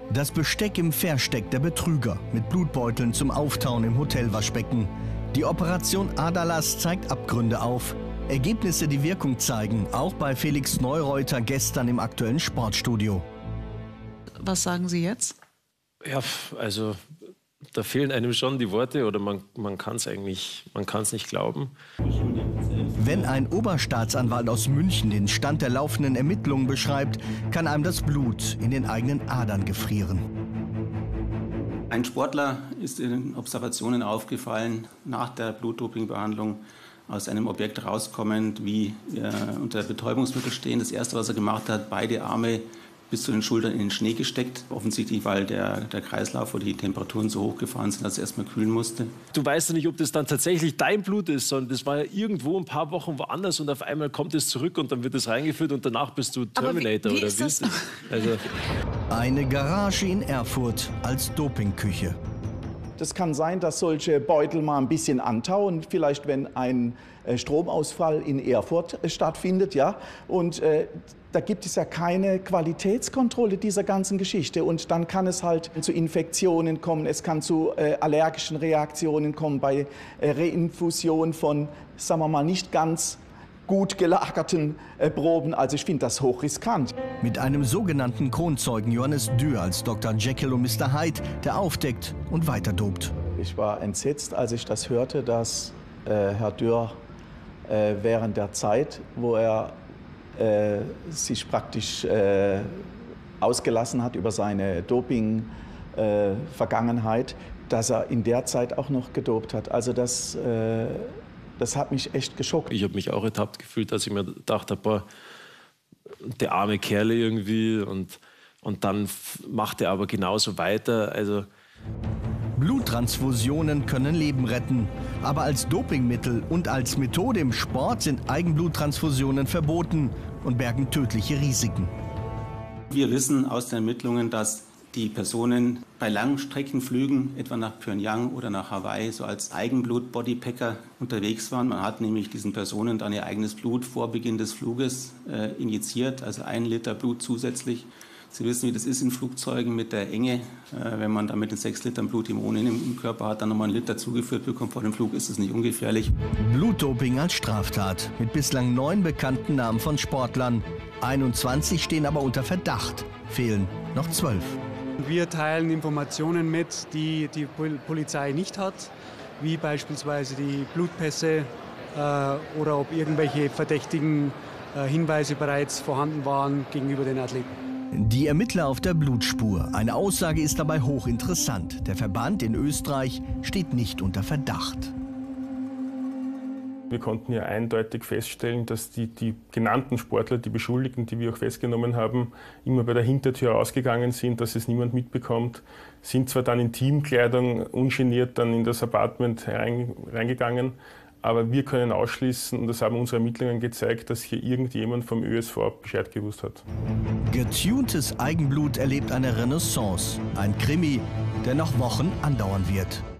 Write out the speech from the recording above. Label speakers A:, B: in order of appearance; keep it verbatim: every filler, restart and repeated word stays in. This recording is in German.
A: Das Besteck im Versteck der Betrüger mit Blutbeuteln zum Auftauen im Hotelwaschbecken. Die Operation Aderlass zeigt Abgründe auf. Ergebnisse, die Wirkung zeigen, auch bei Felix Neureuter gestern im aktuellen Sportstudio.
B: Was sagen Sie jetzt?
C: Ja, also da fehlen einem schon die Worte oder man, man kann es eigentlich, man kann es nicht glauben.
A: Wenn ein Oberstaatsanwalt aus München den Stand der laufenden Ermittlungen beschreibt, kann einem das Blut in den eigenen Adern gefrieren.
D: Ein Sportler ist in Observationen aufgefallen, nach der Blutdopingbehandlung aus einem Objekt rauskommend, wie äh, unter Betäubungsmittel stehen. Das Erste, was er gemacht hat, beide Arme bis zu den Schultern in den Schnee gesteckt. Offensichtlich, weil der, der Kreislauf oder die Temperaturen so hoch gefahren sind, dass er erst mal kühlen musste.
C: Du weißt ja nicht, ob das dann tatsächlich dein Blut ist, sondern das war ja irgendwo ein paar Wochen woanders und auf einmal kommt es zurück und dann wird es reingeführt und danach bist du Terminator.
B: Aber wie, wie
C: oder
B: ist das?
C: Also
A: Eine Garage in Erfurt als Dopingküche.
E: Das kann sein, dass solche Beutel mal ein bisschen antauen, vielleicht wenn ein äh, Stromausfall in Erfurt äh, stattfindet. Ja? Und äh, da gibt es ja keine Qualitätskontrolle dieser ganzen Geschichte. Und dann kann es halt zu Infektionen kommen, es kann zu äh, allergischen Reaktionen kommen bei äh, Reinfusion von, sagen wir mal, nicht ganz gut gelagerten äh, Proben. Also ich finde das hochriskant.
A: Mit einem sogenannten Kronzeugen Johannes Dürr als Doktor Jekyll und Mister Hyde, der aufdeckt und weiter dopt.
E: Ich war entsetzt, als ich das hörte, dass äh, Herr Dürr äh, während der Zeit, wo er äh, sich praktisch äh, ausgelassen hat über seine Doping-Vergangenheit, äh, dass er in der Zeit auch noch gedopt hat. Also das äh, Das hat mich echt geschockt.
C: ich habe mich auch ertappt gefühlt, dass ich mir dachte, boah, der arme Kerl irgendwie. Und, und dann macht er aber genauso weiter. Also
A: Bluttransfusionen können Leben retten. Aber als Dopingmittel und als Methode im Sport sind Eigenbluttransfusionen verboten und bergen tödliche Risiken.
D: Wir wissen aus den Ermittlungen, dass die Personen bei Langstreckenflügen, etwa nach Pyongyang oder nach Hawaii, so als Eigenblut-Bodypacker unterwegs waren. Man hat nämlich diesen Personen dann ihr eigenes Blut vor Beginn des Fluges äh, injiziert, also ein Liter Blut zusätzlich. Sie wissen, wie das ist in Flugzeugen mit der Enge. Äh, wenn man da mit den sechs Litern Blut im ohnehin im Körper hat, dann nochmal einen Liter zugeführt bekommt vor dem Flug, ist es nicht ungefährlich.
A: Blutdoping als Straftat mit bislang neun bekannten Namen von Sportlern. einundzwanzig stehen aber unter Verdacht, fehlen noch zwölf.
F: Wir teilen Informationen mit, die die Polizei nicht hat, wie beispielsweise die Blutpässe äh, oder ob irgendwelche verdächtigen äh, Hinweise bereits vorhanden waren gegenüber den Athleten.
A: Die Ermittler auf der Blutspur. Eine Aussage ist dabei hochinteressant. Der Verband in Österreich steht nicht unter Verdacht.
G: Wir konnten ja eindeutig feststellen, dass die, die genannten Sportler, die Beschuldigten, die wir auch festgenommen haben, immer bei der Hintertür ausgegangen sind, dass es niemand mitbekommt, sind zwar dann in Teamkleidung ungeniert dann in das Apartment reingegangen, aber wir können ausschließen, und das haben unsere Ermittlungen gezeigt, dass hier irgendjemand vom Ö S V Bescheid gewusst hat.
A: Getuntes Eigenblut erlebt eine Renaissance. Ein Krimi, der noch Wochen andauern wird.